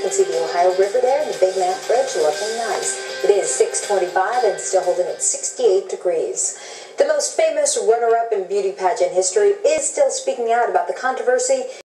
can see the Ohio River there and the Big Mac Bridge looking nice. It is 6:25 and still holding at 68 degrees. The most famous runner-up in beauty pageant history is still speaking out about the controversy